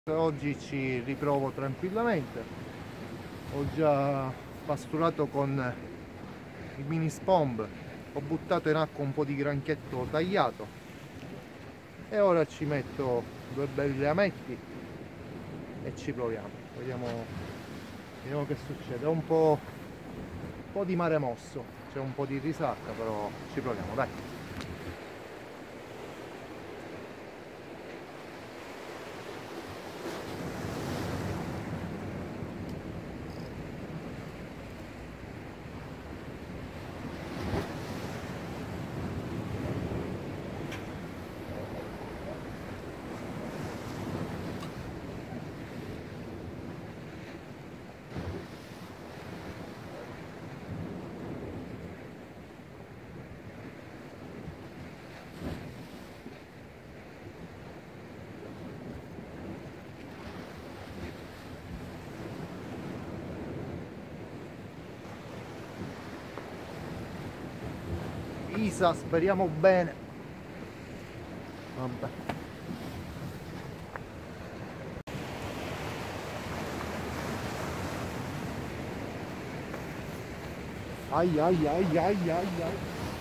Oggi ci riprovo tranquillamente. Ho già pasturato con il mini spomb, ho buttato in acqua un po' di granchetto tagliato e ora ci metto due belli rametti e ci proviamo. Vediamo che succede. È un po' di mare mosso, c'è un po' di risacca, però ci proviamo, dai. Isa, speriamo bene. Vabbè. Ai ai ai ai ai ai.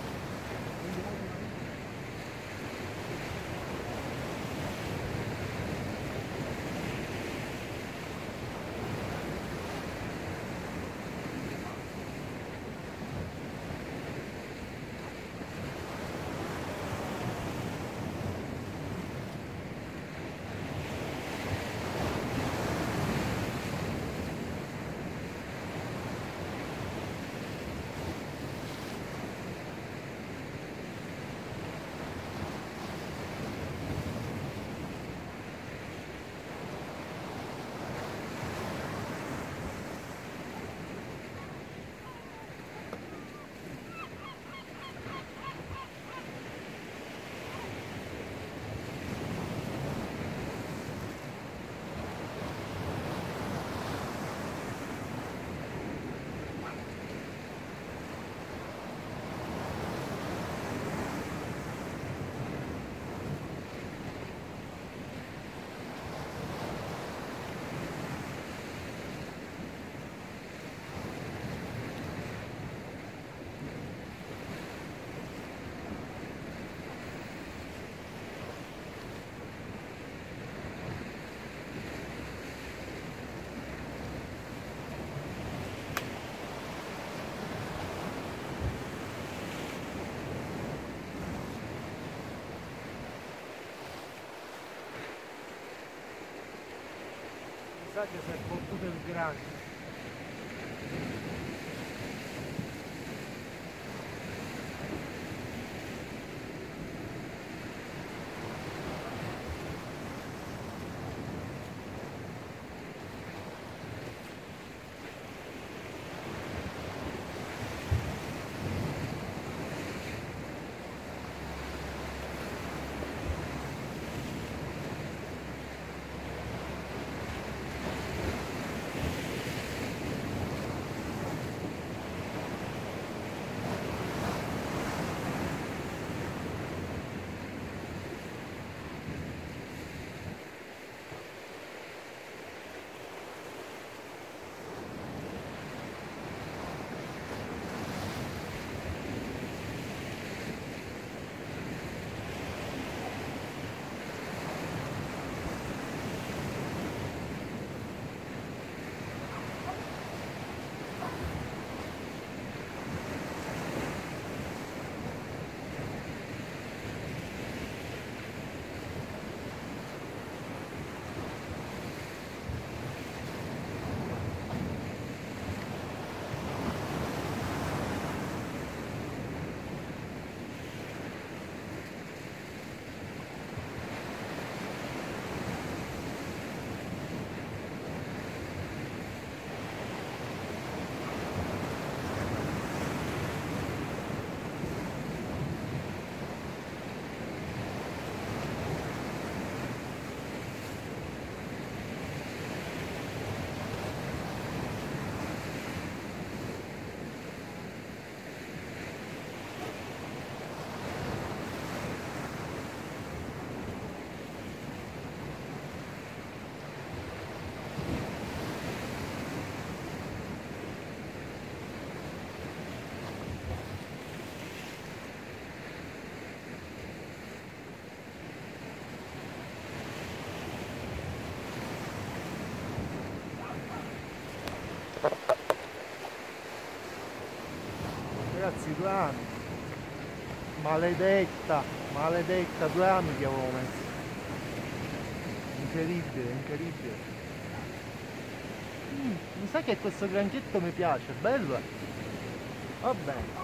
Mi sa che si è fottuto il granchio. Ragazzi, 2 anni. Maledetta, maledetta, 2 anni che avevo messo. Incredibile, incredibile. Mi sa che questo granchetto mi piace, bello. Va bene.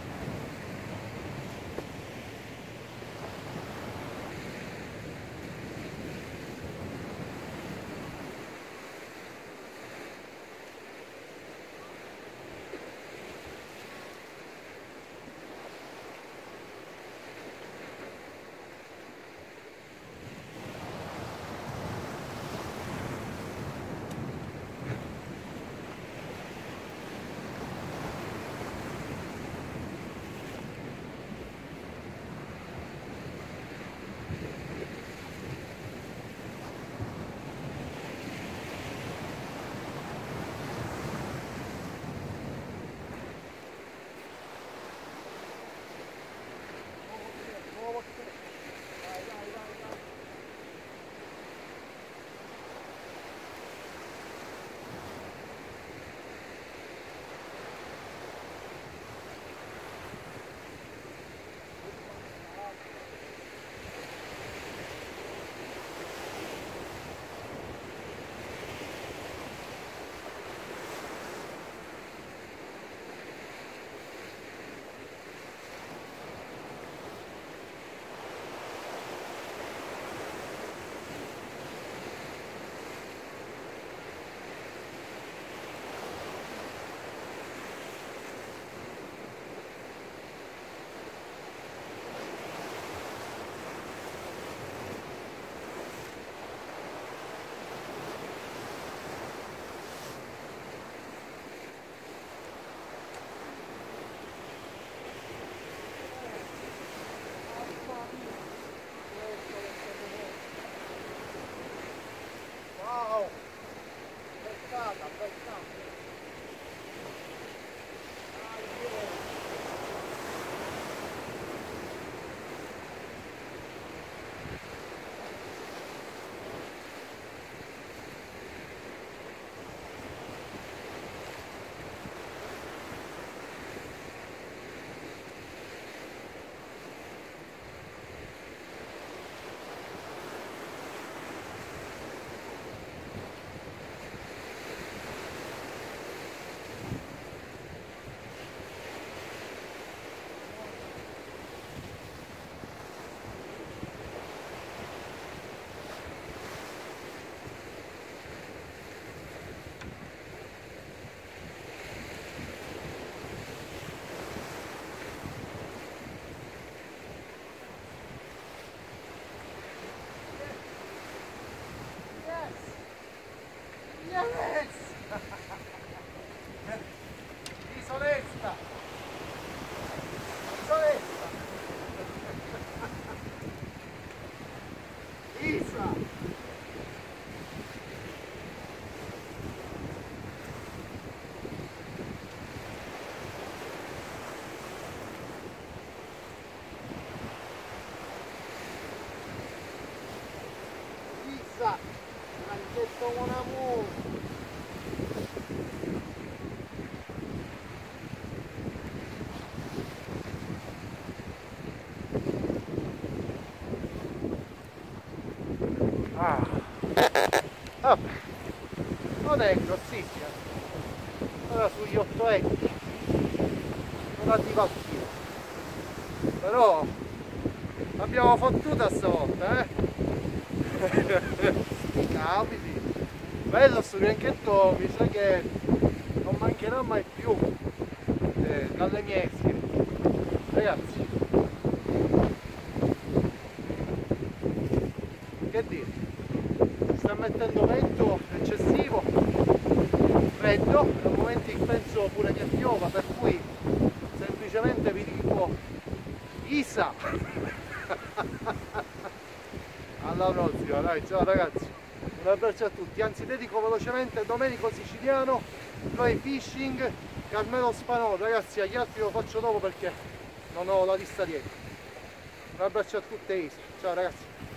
Isoletta! Isoletta! Isa! Isa! Granchetto mon amour! Ah, vabbè, non è grossissima, ora sugli 8 etti, non la dico anch'io, però l'abbiamo fottuta stavolta, sti capiti, bello sto granchetto, mi sa che non mancherà mai più dalle mie esche, ragazzi, che dire. Sta mettendo vento eccessivo, freddo, a momenti penso pure che piova, per cui semplicemente vi dico Isa! Alla prossima, dai, ciao ragazzi, un abbraccio a tutti, anzi dedico velocemente Domenico Siciliano, Fly Fishing, Carmelo Spanò, ragazzi agli altri lo faccio dopo perché non ho la lista dietro. Un abbraccio a tutte Isa, ciao ragazzi.